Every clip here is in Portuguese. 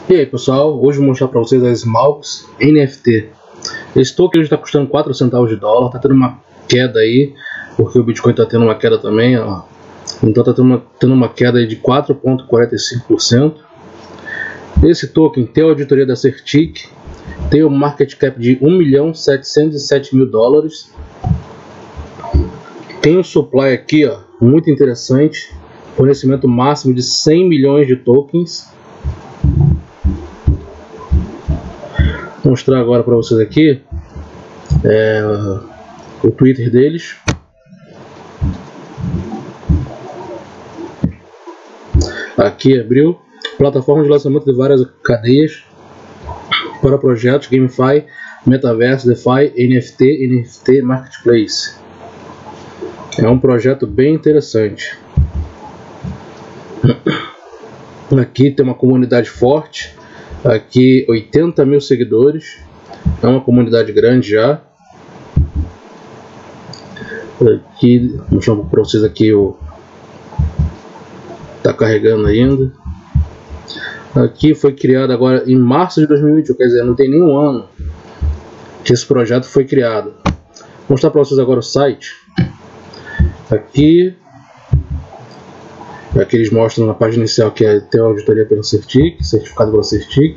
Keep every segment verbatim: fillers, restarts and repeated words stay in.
E aí pessoal, hoje vou mostrar para vocês a Smalls N F T. Esse token está custando quatro centavos de dólar, está tendo uma queda aí, porque o Bitcoin está tendo uma queda também, ó. Então está tendo, tendo uma queda aí de quatro vírgula quarenta e cinco por cento. Esse token tem a auditoria da Certic, tem o market cap de um milhão setecentos e sete mil dólares. Tem um supply aqui, ó, muito interessante, fornecimento máximo de cem milhões de tokens. Vou mostrar agora para vocês aqui é, o Twitter deles. Aqui abriu plataforma de lançamento de várias cadeias para projetos GameFi, Metaverse, DeFi, N F T, N F T Marketplace. É um projeto bem interessante. Aqui tem uma comunidade forte. Aqui oitenta mil seguidores. É uma comunidade grande já. Aqui, vou mostrar para vocês aqui o... Tá carregando ainda. Aqui foi criado agora em março de dois mil e vinte e um, quer dizer, não tem nenhum ano que esse projeto foi criado. Vou mostrar para vocês agora o site. Aqui, aqui eles mostram na página inicial que é, tem a auditoria pela Certic, certificado pela Certic.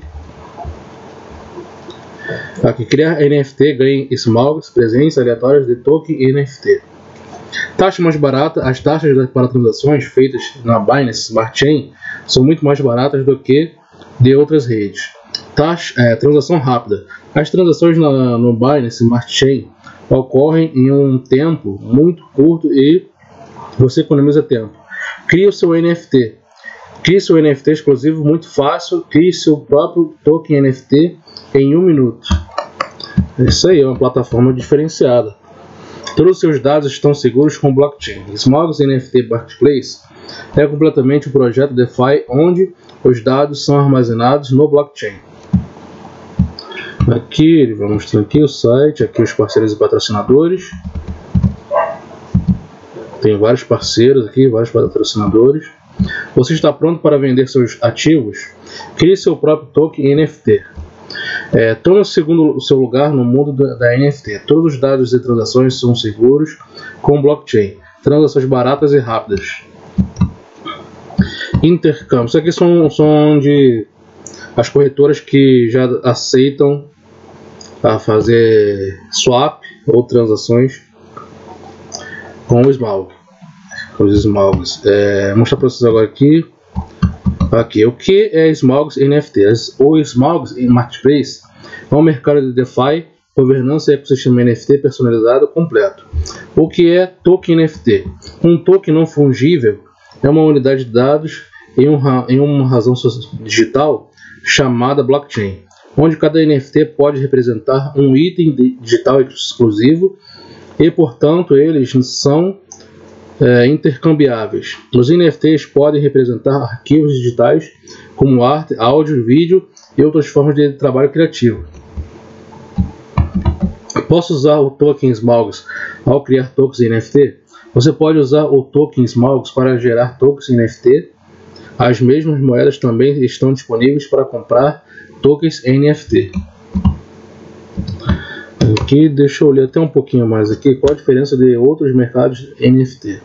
Aqui, criar N F T, ganhe Smalls, presentes aleatórias de token e N F T. Taxa mais barata. As taxas para transações feitas na Binance Smart Chain são muito mais baratas do que de outras redes. Taxa, é, transação rápida. As transações na, no Binance Smart Chain ocorrem em um tempo muito curto e você economiza tempo. Crie o seu N F T. Crie seu N F T exclusivo muito fácil. Crie seu próprio token N F T em um minuto. Isso aí é uma plataforma diferenciada. Todos os seus dados estão seguros com blockchain. Smalls N F T Marketplace é completamente um projeto DeFi onde os dados são armazenados no blockchain. Aqui ele vai mostrar aqui o site, aqui os parceiros e patrocinadores. Tem vários parceiros aqui, vários patrocinadores. Você está pronto para vender seus ativos? Crie seu próprio token N F T. É, tome o segundo o seu lugar no mundo da, da N F T. Todos os dados e transações são seguros com blockchain. Transações baratas e rápidas. Intercâmbio. Isso aqui são, são de as corretoras que já aceitam a fazer swap ou transações com o Smalls. Os Smalls. É, vou mostrar para vocês agora aqui. Aqui, o que é Smalls N F T? O Smalls Marketplace é um mercado de DeFi, governança e ecossistema N F T personalizado completo. O que é token N F T? Um token não fungível é uma unidade de dados em, um, em uma razão digital chamada blockchain, onde cada N F T pode representar um item digital exclusivo e, portanto, eles são É, intercambiáveis. Os N F Ts podem representar arquivos digitais como arte, áudio, vídeo e outras formas de trabalho criativo. Posso usar o token Smalls ao criar tokens N F T? Você pode usar o token Smalls para gerar tokens N F T. As mesmas moedas também estão disponíveis para comprar tokens N F T. Aqui, deixa eu ler até um pouquinho mais aqui qual a diferença de outros mercados N F T.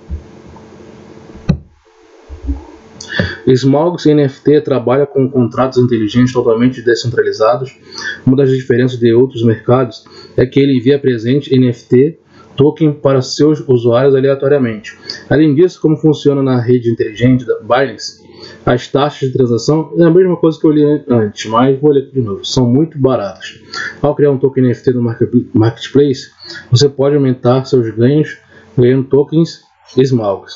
Smalls N F T trabalha com contratos inteligentes totalmente descentralizados. Uma das diferenças de outros mercados é que ele envia presente N F T token para seus usuários aleatoriamente. Além disso, como funciona na rede inteligente da Binance, as taxas de transação é a mesma coisa que eu li antes, mas vou ler aqui de novo, são muito baratas. Ao criar um token N F T no Marketplace, você pode aumentar seus ganhos ganhando tokens Smalls.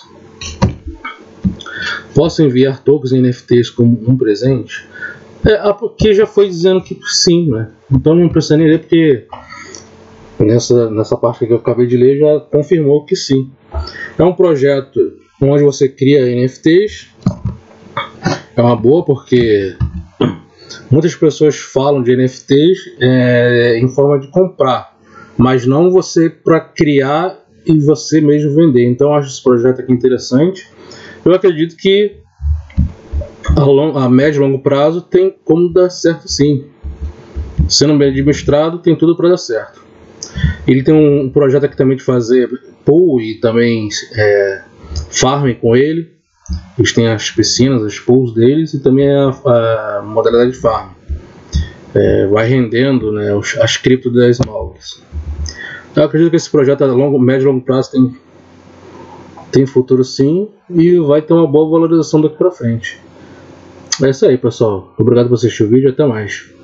Posso enviar tokens N F Ts como um presente? É, aqui já foi dizendo que sim, né? Então não precisa nem ler, porque nessa, nessa parte que eu acabei de ler já confirmou que sim. É um projeto onde você cria N F Ts. É uma boa porque muitas pessoas falam de N F Ts é, em forma de comprar, mas não você para criar e você mesmo vender. Então eu acho esse projeto aqui interessante. Eu acredito que a, long, a médio e longo prazo tem como dar certo sim. Sendo bem administrado, tem tudo para dar certo. Ele tem um projeto aqui também de fazer pool e também é, farming com ele. Eles têm as piscinas, as pools deles e também a, a modalidade de farm. É, vai rendendo, né, as cripto das Smalls. Então, eu acredito que esse projeto a longo, médio e longo prazo tem, tem futuro sim e vai ter uma boa valorização daqui para frente. É isso aí, pessoal. Obrigado por assistir o vídeo e até mais.